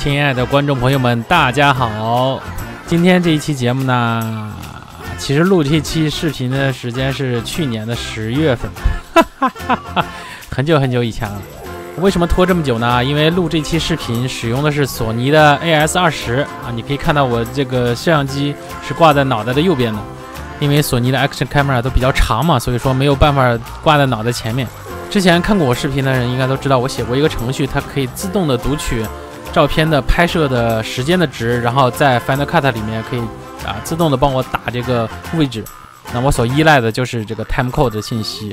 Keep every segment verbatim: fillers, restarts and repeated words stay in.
亲爱的观众朋友们，大家好！今天这一期节目呢，其实录这期视频的时间是去年的十月份，哈哈哈哈，很久很久以前了。为什么拖这么久呢？因为录这期视频使用的是索尼的 A S 二十 啊，你可以看到我这个摄像机是挂在脑袋的右边的，因为索尼的 Action Camera 都比较长嘛，所以说没有办法挂在脑袋前面。之前看过我视频的人应该都知道，我写过一个程序，它可以自动的读取照片的拍摄的时间的值，然后在 Final Cut 里面可以啊自动的帮我打这个位置。那我所依赖的就是这个 Timecode 的信息。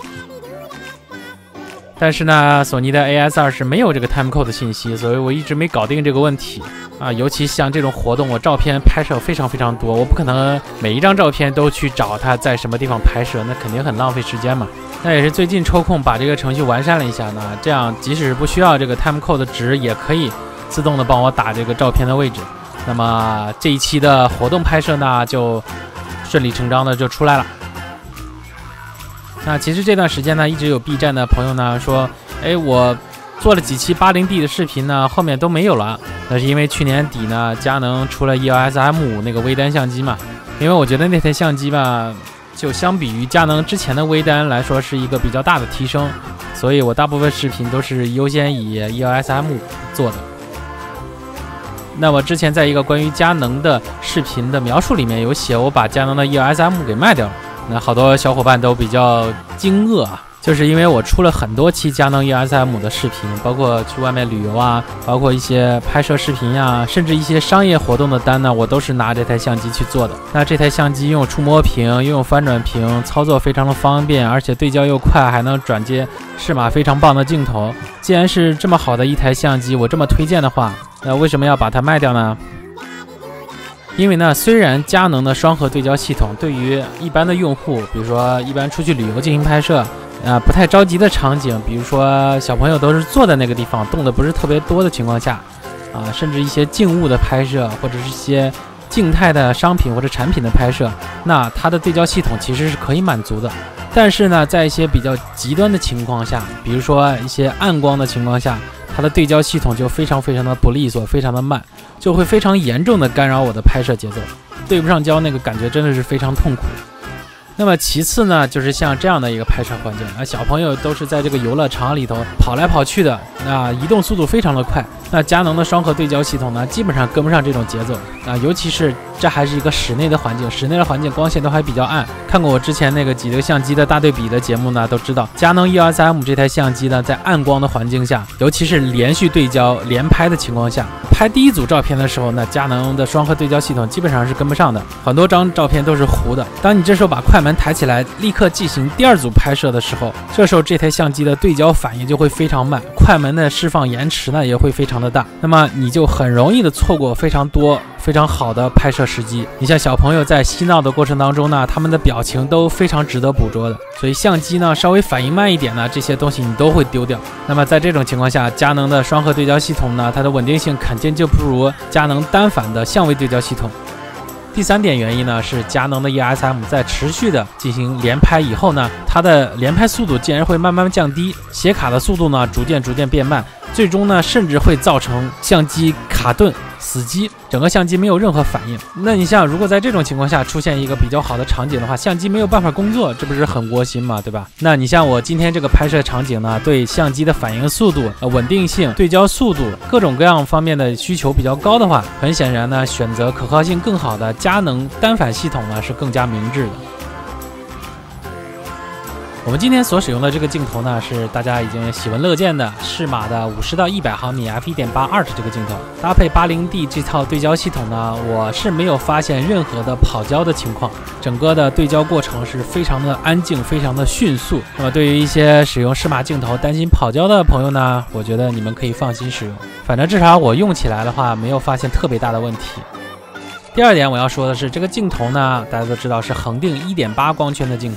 但是呢，索尼的 A S 二十 没有这个 Timecode 的信息，所以我一直没搞定这个问题啊。尤其像这种活动，我照片拍摄非常非常多，我不可能每一张照片都去找它在什么地方拍摄，那肯定很浪费时间嘛。那也是最近抽空把这个程序完善了一下呢，这样即使不需要这个 Timecode 的值，也可以自动的帮我打这个照片的位置。那么这一期的活动拍摄呢，就顺理成章的就出来了。那其实这段时间呢，一直有 B 站的朋友呢说，哎，我做了几期 八零 D 的视频呢，后面都没有了。那是因为去年底呢，佳能出了 E O S M 五 那个微单相机嘛。因为我觉得那台相机吧，就相比于佳能之前的微单来说，是一个比较大的提升，所以我大部分视频都是优先以 E O S M 五 做的。那我之前在一个关于佳能的视频的描述里面有写，我把佳能的 E O S M 五 给卖掉了。那好多小伙伴都比较惊愕啊，就是因为我出了很多期佳能 E O S M 五 的视频，包括去外面旅游啊，包括一些拍摄视频呀、啊，甚至一些商业活动的单呢，我都是拿这台相机去做的。那这台相机拥有触摸屏，拥有翻转屏，操作非常的方便，而且对焦又快，还能转接适马非常棒的镜头。既然是这么好的一台相机，我这么推荐的话，那为什么要把它卖掉呢？因为呢，虽然佳能的双核对焦系统对于一般的用户，比如说一般出去旅游进行拍摄，啊、呃，不太着急的场景，比如说小朋友都是坐在那个地方，动的不是特别多的情况下，啊、呃，甚至一些静物的拍摄，或者是一些静态的商品或者产品的拍摄，那它的对焦系统其实是可以满足的。但是呢，在一些比较极端的情况下，比如说一些暗光的情况下，它的对焦系统就非常非常的不利索，非常的慢，就会非常严重的干扰我的拍摄节奏，对不上焦那个感觉真的是非常痛苦。那么其次呢，就是像这样的一个拍摄环境啊，小朋友都是在这个游乐场里头跑来跑去的，那移动速度非常的快。那佳能的双核对焦系统呢，基本上跟不上这种节奏啊，尤其是这还是一个室内的环境，室内的环境光线都还比较暗。看过我之前那个几个相机的大对比的节目呢，都知道佳能 E O S M 五 这台相机呢，在暗光的环境下，尤其是连续对焦连拍的情况下，拍第一组照片的时候呢，佳能的双核对焦系统基本上是跟不上的，很多张照片都是糊的。当你这时候把快门抬起来，立刻进行第二组拍摄的时候，这时候这台相机的对焦反应就会非常慢，快门的释放延迟呢也会非常的大，那么你就很容易的错过非常多非常好的拍摄时机。你像小朋友在嬉闹的过程当中呢，他们的表情都非常值得捕捉的，所以相机呢稍微反应慢一点呢，这些东西你都会丢掉。那么在这种情况下，佳能的双核对焦系统呢，它的稳定性肯定就不如佳能单反的相位对焦系统。第三点原因呢，是佳能的 E O S M 在持续的进行连拍以后呢，它的连拍速度竟然会慢慢降低，写卡的速度呢逐渐逐渐变慢，最终呢甚至会造成相机卡顿死机，整个相机没有任何反应。那你像如果在这种情况下出现一个比较好的场景的话，相机没有办法工作，这不是很窝心吗？对吧？那你像我今天这个拍摄场景呢，对相机的反应速度、呃、稳定性、对焦速度各种各样方面的需求比较高的话，很显然呢，选择可靠性更好的佳能单反系统呢是更加明智的。我们今天所使用的这个镜头呢，是大家已经喜闻乐见的适马的五十到一百毫米 f 一点八 二 这个镜头，搭配 八零 D 这套对焦系统呢，我是没有发现任何的跑焦的情况，整个的对焦过程是非常的安静，非常的迅速。那么对于一些使用适马镜头担心跑焦的朋友呢，我觉得你们可以放心使用，反正至少我用起来的话，没有发现特别大的问题。第二点我要说的是，这个镜头呢，大家都知道是恒定 一点八 光圈的镜头，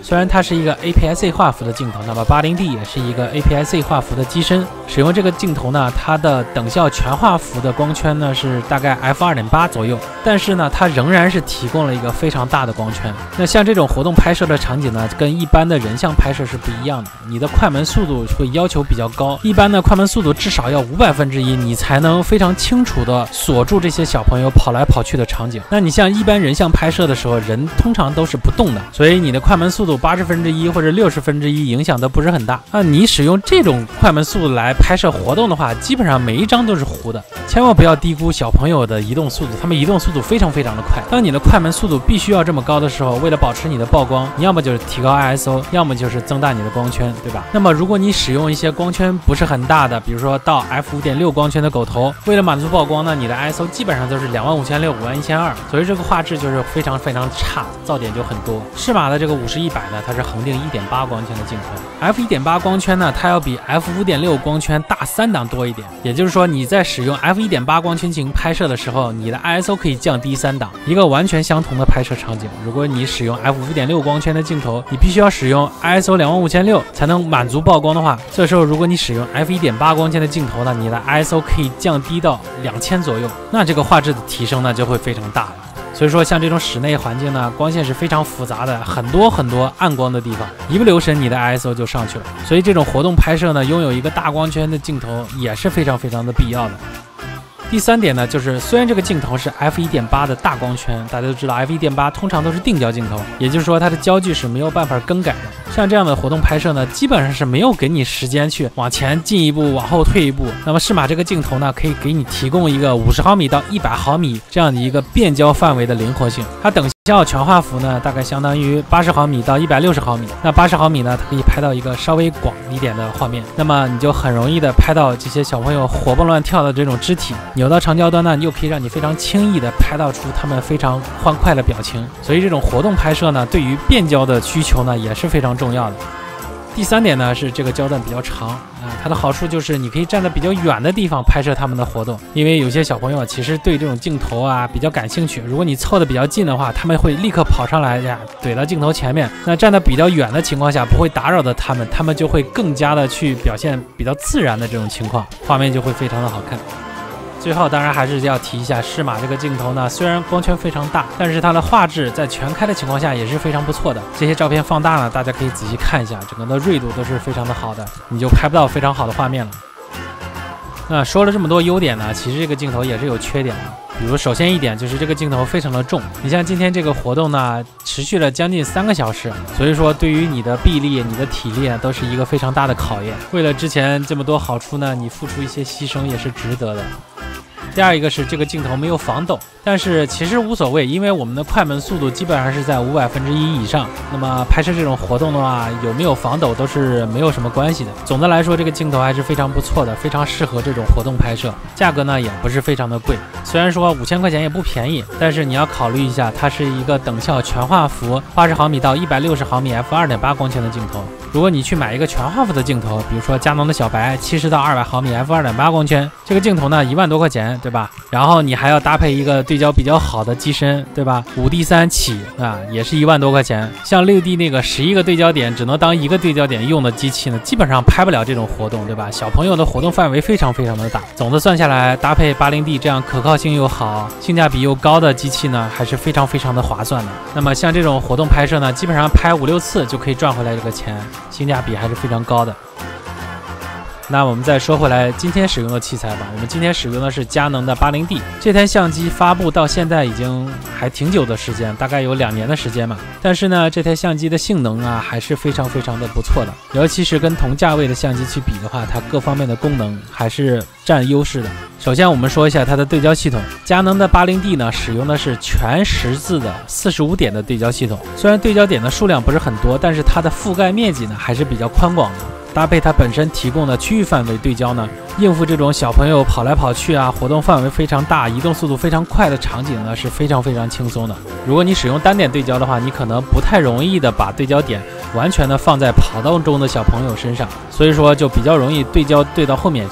虽然它是一个 A P S C 画幅的镜头，那么 八零D 也是一个 A P S C 画幅的机身。使用这个镜头呢，它的等效全画幅的光圈呢是大概 F 二点八 左右，但是呢，它仍然是提供了一个非常大的光圈。那像这种活动拍摄的场景呢，跟一般的人像拍摄是不一样的，你的快门速度会要求比较高，一般的快门速度至少要五百分之一，你才能非常清楚的锁住这些小朋友跑来跑去的场景。那你像一般人像拍摄的时候，人通常都是不动的，所以你的快门速度八十分之一或者六十分之一影响都不是很大。那你使用这种快门速度来拍摄活动的话，基本上每一张都是糊的。千万不要低估小朋友的移动速度，他们移动速度非常非常的快。当你的快门速度必须要这么高的时候，为了保持你的曝光，你要么就是提高 I S O， 要么就是增大你的光圈，对吧？那么如果你使用一些光圈不是很大的，比如说到 F 五点六 光圈的狗头，为了满足曝光呢，你的 I S O 基本上都是两万五千六、五万一千二，所以这个画质就是非常非常差，噪点就很多。适马的这个五十一百呢，它是恒定 一点八 光圈的镜头 ，F 一点八 光圈呢，它要比 F 五点六 光圈大三档多一点，也就是说你在使用 F 一点八 光圈镜拍摄的时候，你的 I S O 可以降低三档，一个完全相同的拍摄场景。如果你使用 F 五点六 光圈的镜头，你必须要使用 I S O 两万五千六才能满足曝光的话，这时候如果你使用 F 一点八 光圈的镜头呢，你的 I S O 可以降低到两千左右，那这个画质的提升呢就会非常大了。所以说像这种室内环境呢，光线是非常复杂的，很多很多暗光的地方，一不留神你的 I S O 就上去了。所以这种活动拍摄呢，拥有一个大光圈的镜头也是非常非常的必要的。第三点呢，就是虽然这个镜头是 F 一点八 的大光圈，大家都知道 F 一点八 通常都是定焦镜头，也就是说它的焦距是没有办法更改的。像这样的活动拍摄呢，基本上是没有给你时间去往前进一步，往后退一步。那么适马这个镜头呢，可以给你提供一个五十毫米到一百毫米这样的一个变焦范围的灵活性。它等效全画幅呢，大概相当于八十毫米到一百六十毫米。那八十毫米呢，它可以拍到一个稍微广一点的画面，那么你就很容易的拍到这些小朋友活蹦乱跳的这种肢体。扭到长焦端呢，又可以让你非常轻易的拍到出他们非常欢快的表情。所以这种活动拍摄呢，对于变焦的需求呢，也是非常重要的。第三点呢，是这个焦段比较长啊、呃，它的好处就是你可以站在比较远的地方拍摄他们的活动，因为有些小朋友其实对这种镜头啊比较感兴趣，如果你凑得比较近的话，他们会立刻跑上来呀，怼到镜头前面。那站得比较远的情况下，不会打扰到他们，他们就会更加的去表现比较自然的这种情况，画面就会非常的好看。最后当然还是要提一下适马这个镜头呢，虽然光圈非常大，但是它的画质在全开的情况下也是非常不错的。这些照片放大呢，大家可以仔细看一下，整个的锐度都是非常的好的，你就拍不到非常好的画面了。那说了这么多优点呢，其实这个镜头也是有缺点的。比如首先一点就是这个镜头非常的重，你像今天这个活动呢，持续了将近三个小时，所以说对于你的臂力、你的体力都是一个非常大的考验。为了之前这么多好处呢，你付出一些牺牲也是值得的。第二一个是这个镜头没有防抖，但是其实无所谓，因为我们的快门速度基本上是在五百分之一以上，那么拍摄这种活动的话，有没有防抖都是没有什么关系的。总的来说，这个镜头还是非常不错的，非常适合这种活动拍摄，价格呢也不是非常的贵，虽然说五千块钱也不便宜，但是你要考虑一下，它是一个等效全画幅八十毫米到一百六十毫米 F 二点八 光圈的镜头。如果你去买一个全画幅的镜头，比如说佳能的小白七十到二百毫米 F 二点八 光圈，这个镜头呢一万多块钱，对吧？然后你还要搭配一个对焦比较好的机身，对吧？ 五 D 三 起啊，也是一万多块钱。像 六 D 那个十一个对焦点只能当一个对焦点用的机器呢，基本上拍不了这种活动，对吧？小朋友的活动范围非常非常的大。总的算下来，搭配 八零 D 这样可靠性又好、性价比又高的机器呢，还是非常非常的划算的。那么像这种活动拍摄呢，基本上拍五六次就可以赚回来这个钱，性价比还是非常高的。那我们再说回来，今天使用的器材吧。我们今天使用的是佳能的 八零 D 这台相机，发布到现在已经还挺久的时间，大概有两年的时间嘛。但是呢，这台相机的性能啊，还是非常非常的不错的。尤其是跟同价位的相机去比的话，它各方面的功能还是占优势的。首先我们说一下它的对焦系统，佳能的 八零 D 呢，使用的是全十字的四十五点的对焦系统。虽然对焦点的数量不是很多，但是它的覆盖面积呢，还是比较宽广的。搭配它本身提供的区域范围对焦呢，应付这种小朋友跑来跑去啊，活动范围非常大、移动速度非常快的场景呢，是非常非常轻松的。如果你使用单点对焦的话，你可能不太容易的把对焦点完全的放在跑道中的小朋友身上，所以说就比较容易对焦对到后面去。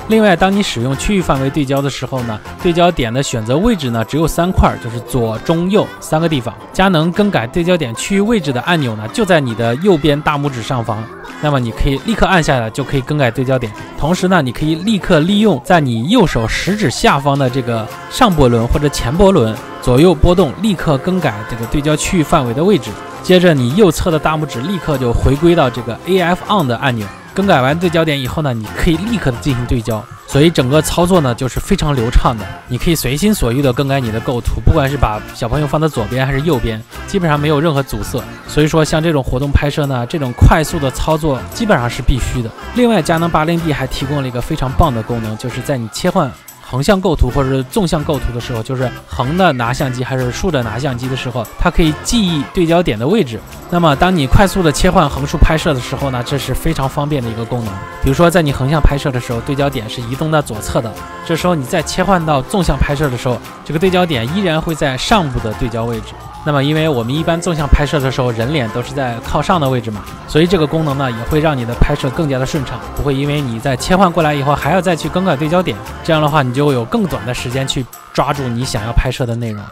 另外，当你使用区域范围对焦的时候呢，对焦点的选择位置呢只有三块，就是左、中、右三个地方。佳能更改对焦点区域位置的按钮呢就在你的右边大拇指上方，那么你可以立刻按下来就可以更改对焦点。同时呢，你可以立刻利用在你右手食指下方的这个上波轮或者前波轮左右波动，立刻更改这个对焦区域范围的位置。接着你右侧的大拇指立刻就回归到这个 A F on 的按钮。更改完对焦点以后呢，你可以立刻的进行对焦，所以整个操作呢就是非常流畅的。你可以随心所欲的更改你的构图，不管是把小朋友放在左边还是右边，基本上没有任何阻塞。所以说像这种活动拍摄呢，这种快速的操作基本上是必须的。另外，佳能 八零D 还提供了一个非常棒的功能，就是在你切换横向构图或者是纵向构图的时候，就是横的拿相机还是竖着拿相机的时候，它可以记忆对焦点的位置。那么当你快速的切换横竖拍摄的时候呢，这是非常方便的一个功能。比如说在你横向拍摄的时候，对焦点是移动到左侧的，这时候你再切换到纵向拍摄的时候，这个对焦点依然会在上部的对焦位置。那么因为我们一般纵向拍摄的时候，人脸都是在靠上的位置嘛，所以这个功能呢也会让你的拍摄更加的顺畅，不会因为你在切换过来以后还要再去更改对焦点，这样的话你就有更短的时间去抓住你想要拍摄的内容。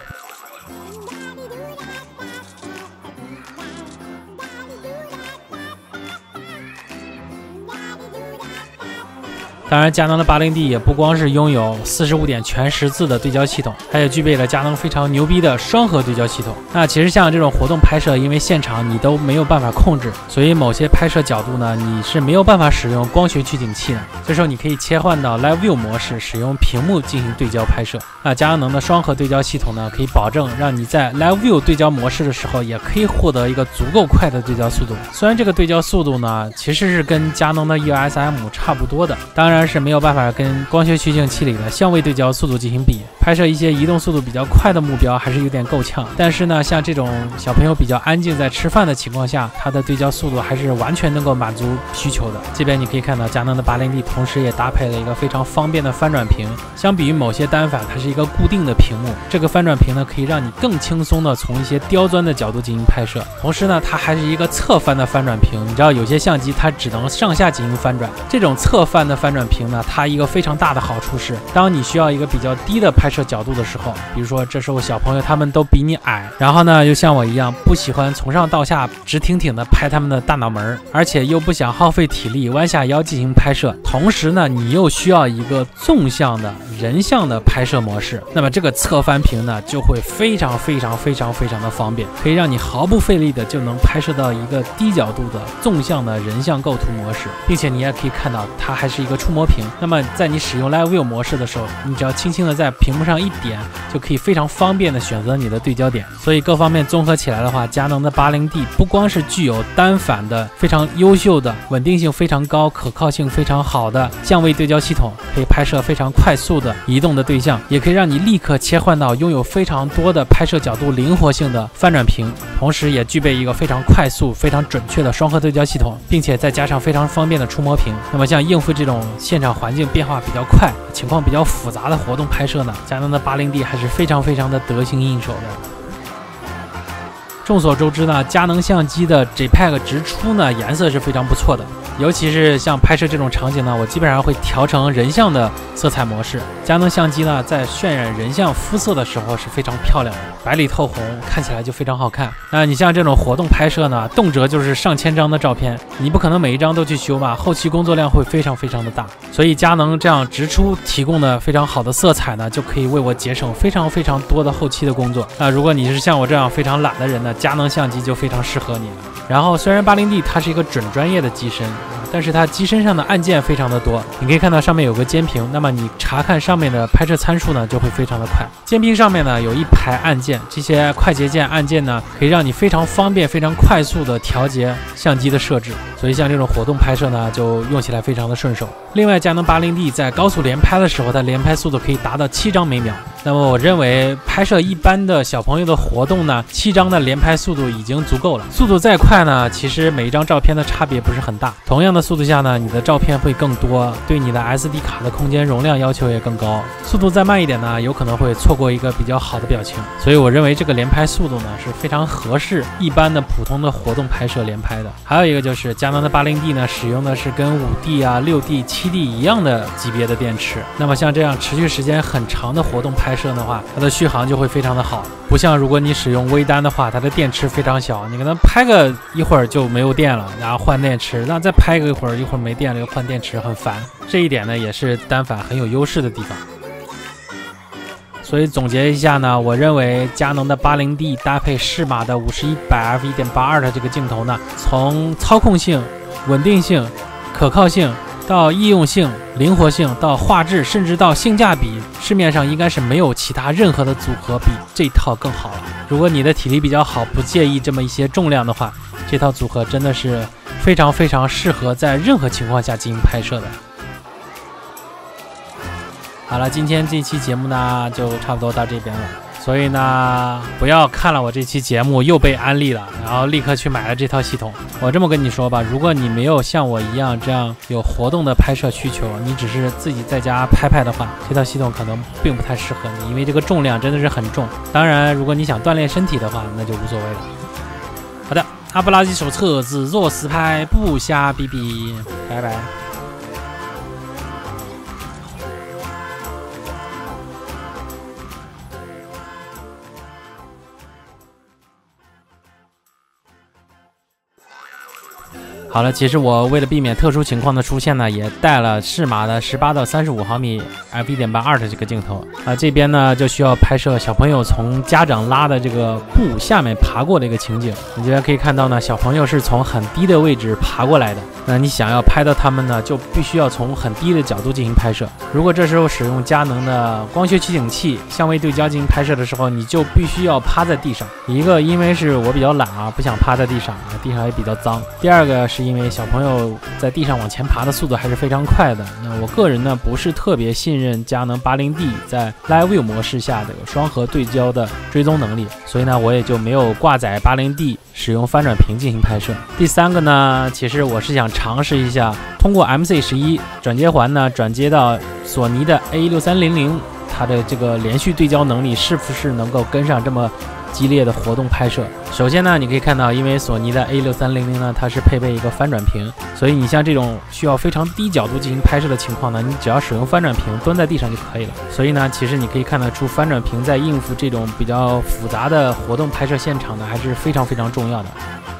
当然，佳能的 八零D 也不光是拥有四十五点全十字的对焦系统，它也具备了佳能非常牛逼的双核对焦系统。那其实像这种活动拍摄，因为现场你都没有办法控制，所以某些拍摄角度呢，你是没有办法使用光学取景器的。这时候你可以切换到 Live View 模式，使用屏幕进行对焦拍摄。那佳能的双核对焦系统呢，可以保证让你在 Live View 对焦模式的时候，也可以获得一个足够快的对焦速度。虽然这个对焦速度呢，其实是跟佳能的 E O S M 差不多的，当然是没有办法跟光学取景器里的相位对焦速度进行比。拍摄一些移动速度比较快的目标还是有点够呛，但是呢，像这种小朋友比较安静在吃饭的情况下，它的对焦速度还是完全能够满足需求的。这边你可以看到佳能的 八零D 同时也搭配了一个非常方便的翻转屏，相比于某些单反，它是一个固定的屏幕，这个翻转屏呢可以让你更轻松的从一些刁钻的角度进行拍摄。同时呢，它还是一个侧翻的翻转屏，你知道有些相机它只能上下进行翻转，这种侧翻的翻转屏呢，它一个非常大的好处是，当你需要一个比较低的拍摄角度的时候，比如说这时候小朋友他们都比你矮，然后呢又像我一样不喜欢从上到下直挺挺的拍他们的大脑门，而且又不想耗费体力弯下腰进行拍摄，同时呢你又需要一个纵向的人像的拍摄模式，那么这个侧翻屏呢就会非常非常非常非常的方便，可以让你毫不费力的就能拍摄到一个低角度的纵向的人像构图模式，并且你也可以看到它还是一个触摸屏。那么在你使用 Live View 模式的时候，你只要轻轻的在屏幕上一点，就可以非常方便的选择你的对焦点。所以各方面综合起来的话，佳能的 八零D 不光是具有单反的非常优秀的稳定性非常高、可靠性非常好的相位对焦系统，可以拍摄非常快速的移动的对象，也可以让你立刻切换到拥有非常多的拍摄角度灵活性的翻转屏，同时也具备一个非常快速、非常准确的双核对焦系统，并且再加上非常方便的触摸屏。那么像应付这种现场环境变化比较快、情况比较复杂的活动拍摄呢，佳能的 八零D 还是非常非常的得心应手的。众所周知呢，佳能相机的 J P E G 直出呢颜色是非常不错的，尤其是像拍摄这种场景呢，我基本上会调成人像的色彩模式。佳能相机呢在渲染人像肤色的时候是非常漂亮的，白里透红，看起来就非常好看。那你像这种活动拍摄呢，动辄就是上千张的照片，你不可能每一张都去修吧，后期工作量会非常非常的大。所以佳能这样直出提供的非常好的色彩呢，就可以为我节省非常非常多的后期的工作。那如果你是像我这样非常懒的人呢，佳能相机就非常适合你了。然后虽然 八零D 它是一个准专业的机身，但是它机身上的按键非常的多，你可以看到上面有个键屏，那么你查看上面的拍摄参数呢就会非常的快。键屏上面呢有一排按键，这些快捷键按键呢可以让你非常方便非常快速的调节相机的设置，所以像这种活动拍摄呢就用起来非常的顺手。另外佳能 八零D 在高速连拍的时候，它连拍速度可以达到七张每秒， 那么我认为拍摄一般的小朋友的活动呢，七张的连拍速度已经足够了。速度再快呢，其实每一张照片的差别不是很大。同样的速度下呢，你的照片会更多，对你的 S D 卡的空间容量要求也更高。速度再慢一点呢，有可能会错过一个比较好的表情。所以我认为这个连拍速度呢是非常合适一般的普通的活动拍摄连拍的。还有一个就是佳能的 八零 D 呢，使用的是跟 五 D 啊、六 D、七 D 一样的级别的电池。那么像这样持续时间很长的活动拍摄的话，它的续航就会非常的好。不像如果你使用微单的话，它的电池非常小，你可能拍个一会儿就没有电了，然后换电池，那再拍个一会儿，一会儿没电了又换电池，很烦。这一点呢也是单反很有优势的地方。所以总结一下呢，我认为佳能的 八零 D 搭配适马的五十一百 f 一点八二 的这个镜头呢，从操控性、稳定性、可靠性到易用性、灵活性，到画质，甚至到性价比，市面上应该是没有其他任何的组合比这套更好了。如果你的体力比较好，不介意这么一些重量的话，这套组合真的是非常非常适合在任何情况下进行拍摄的。好了，今天这期节目呢就差不多到这边了。所以呢，不要看了我这期节目又被安利了，然后立刻去买了这套系统。我这么跟你说吧，如果你没有像我一样这样有活动的拍摄需求，你只是自己在家拍拍的话，这套系统可能并不太适合你，因为这个重量真的是很重。当然，如果你想锻炼身体的话，那就无所谓了。好的，阿布拉基手册只做实拍，不瞎逼逼，拜拜。好了，其实我为了避免特殊情况的出现呢，也带了适马的十八到三十五毫米 f 一点八二 的这个镜头啊。这边呢就需要拍摄小朋友从家长拉的这个布下面爬过的一个情景。你这边可以看到呢，小朋友是从很低的位置爬过来的。那你想要拍到他们呢，就必须要从很低的角度进行拍摄。如果这时候使用佳能的光学取景器相位对焦进行拍摄的时候，你就必须要趴在地上。一个因为是我比较懒啊，不想趴在地上，地上也比较脏。第二个是因为小朋友在地上往前爬的速度还是非常快的。那我个人呢不是特别信任佳能 八零 D 在 Live View 模式下的双核对焦的追踪能力，所以呢我也就没有挂载 八零 D 使用翻转屏进行拍摄。第三个呢，其实我是想尝试一下通过 M C 十一 转接环呢转接到索尼的 A 六三零零，它的这个连续对焦能力是不是能够跟上这么激烈的活动拍摄。首先呢，你可以看到，因为索尼的 A 六三零零 呢，它是配备一个翻转屏，所以你像这种需要非常低角度进行拍摄的情况呢，你只要使用翻转屏蹲在地上就可以了。所以呢，其实你可以看得出，翻转屏在应付这种比较复杂的活动拍摄现场呢，还是非常非常重要的。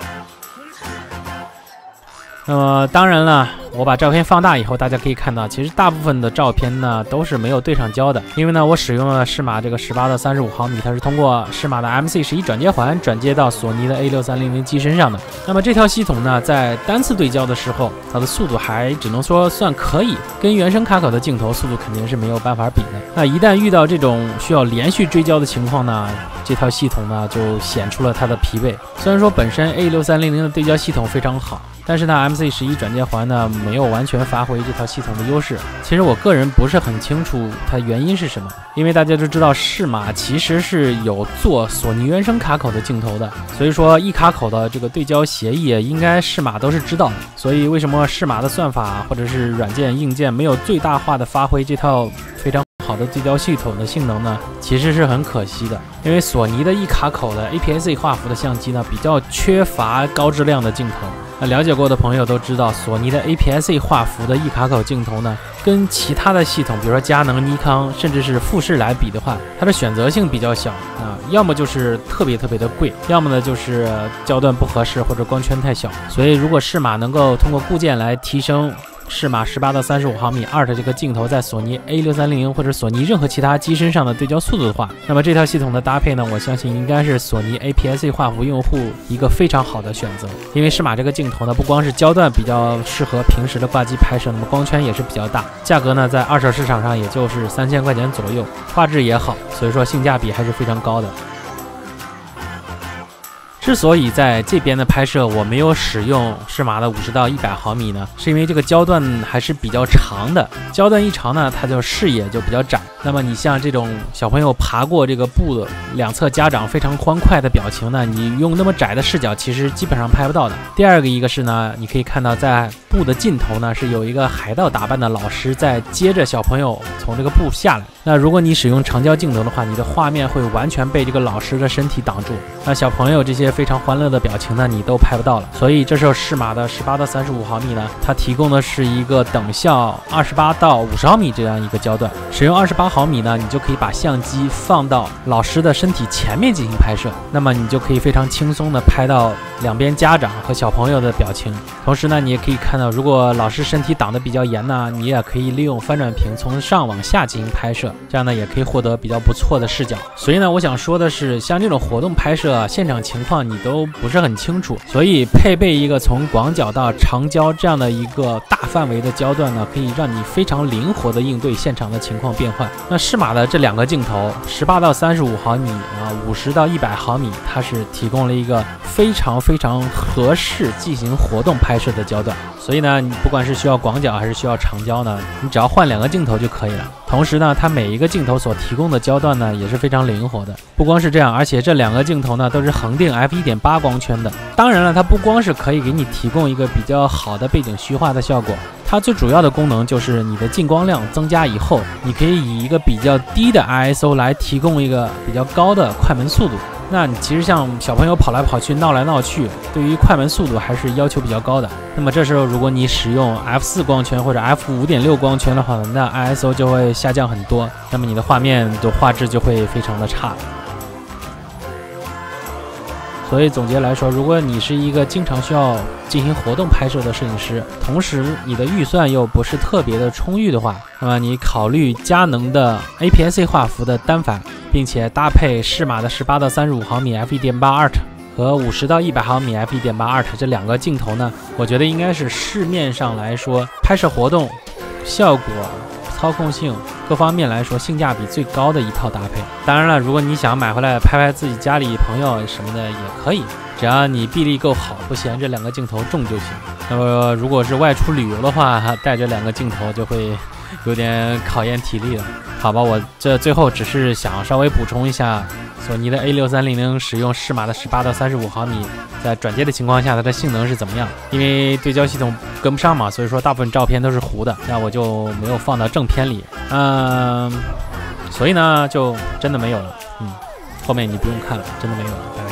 那么当然了，我把照片放大以后，大家可以看到，其实大部分的照片呢都是没有对上焦的，因为呢我使用了适马这个十八到三十五毫米，它是通过适马的 M C 十一 转接环转接到索尼的 A 六三零零 机身上的。那么这条系统呢，在单次对焦的时候，它的速度还只能说算可以，跟原生卡口的镜头速度肯定是没有办法比的。那一旦遇到这种需要连续追焦的情况呢，这套系统呢就显出了它的疲惫。虽然说本身 A 六三零零 的对焦系统非常好，但是呢 M C 十一 转接环呢没有完全发挥这套系统的优势。其实我个人不是很清楚它原因是什么，因为大家都知道适马其实是有做索尼原生卡口的镜头的，所以说一卡口的这个对焦协议应该适马都是知道的。所以为什么适马的算法或者是软件硬件没有最大化的发挥这套非常好的对焦系统的性能呢，其实是很可惜的。因为索尼的一卡口的 A P S C 画幅的相机呢比较缺乏高质量的镜头。那了解过的朋友都知道，索尼的 A P S C 画幅的一卡口镜头呢，跟其他的系统，比如说佳能、尼康，甚至是富士来比的话，它的选择性比较小啊，要么就是特别特别的贵，要么呢就是焦段不合适或者光圈太小。所以如果适马能够通过固件来提升适马十八到三十五毫米二的这个镜头在索尼 A 六三零零 或者索尼任何其他机身上的对焦速度的话，那么这套系统的搭配呢，我相信应该是索尼 A P S C 画幅用户一个非常好的选择。因为适马这个镜头呢，不光是焦段比较适合平时的挂机拍摄，那么光圈也是比较大，价格呢在二手市场上也就是三千块钱左右，画质也好，所以说性价比还是非常高的。之所以在这边的拍摄我没有使用适马的五十到一百毫米呢，是因为这个焦段还是比较长的，焦段一长呢，它就视野就比较窄。 那么你像这种小朋友爬过这个布的两侧家长非常欢快的表情呢，你用那么窄的视角其实基本上拍不到的。第二个一个是呢，你可以看到在布的尽头呢是有一个海盗打扮的老师在接着小朋友从这个布下来。那如果你使用长焦镜头的话，你的画面会完全被这个老师的身体挡住，那小朋友这些非常欢乐的表情呢，你都拍不到了。所以这时候适马的十八到三十五毫米呢，它提供的是一个等效二十八到五十毫米这样一个焦段。使用二十八毫米呢，你就可以把相机放到老师的身体前面进行拍摄，那么你就可以非常轻松的拍到两边家长和小朋友的表情。同时呢，你也可以看到，如果老师身体挡得比较严呢，你也可以利用翻转屏从上往下进行拍摄，这样呢也可以获得比较不错的视角。所以呢，我想说的是，像这种活动拍摄现场情况你都不是很清楚，所以配备一个从广角到长焦这样的一个大范围的焦段呢，可以让你非常灵活的应对现场的情况变换。那适马的这两个镜头十八到三十五毫米啊，五十到一百毫米，它是提供了一个非常非常合适进行活动拍摄的焦段。所以呢，你不管是需要广角还是需要长焦呢，你只要换两个镜头就可以了。同时呢，它每一个镜头所提供的焦段呢也是非常灵活的。不光是这样，而且这两个镜头呢都是恒定 F 一点八 光圈的。当然了，它不光是可以给你提供一个比较好的背景虚化的效果，它最主要的功能就是你的进光量增加以后，你可以以一个比较低的 I S O 来提供一个比较高的快门速度。那你其实像小朋友跑来跑去闹来闹去，对于快门速度还是要求比较高的。那么这时候如果你使用 F 四 光圈或者 F 五点六 光圈的话，那 I S O 就会下降很多，那么你的画面的画质就会非常的差。所以总结来说，如果你是一个经常需要进行活动拍摄的摄影师，同时你的预算又不是特别的充裕的话，那么你考虑佳能的 A P S C 画幅的单反，并且搭配适马的十八到三十五毫米 F 一点八 Art 和五十到一百毫米 F 一点八 Art 这两个镜头呢，我觉得应该是市面上来说拍摄活动效果、操控性各方面来说性价比最高的一套搭配。当然了，如果你想买回来拍拍自己家里朋友什么的也可以，只要你臂力够好，不嫌这两个镜头重就行。那么如果是外出旅游的话，带着两个镜头就会有点考验体力了。好吧，我这最后只是想稍微补充一下，索尼的 A 六三零零 使用适马的十八到三十五毫米，在转接的情况下它的性能是怎么样。因为对焦系统跟不上嘛，所以说大部分照片都是糊的，那我就没有放到正片里。嗯，所以呢就真的没有了。嗯，后面你不用看了，真的没有了。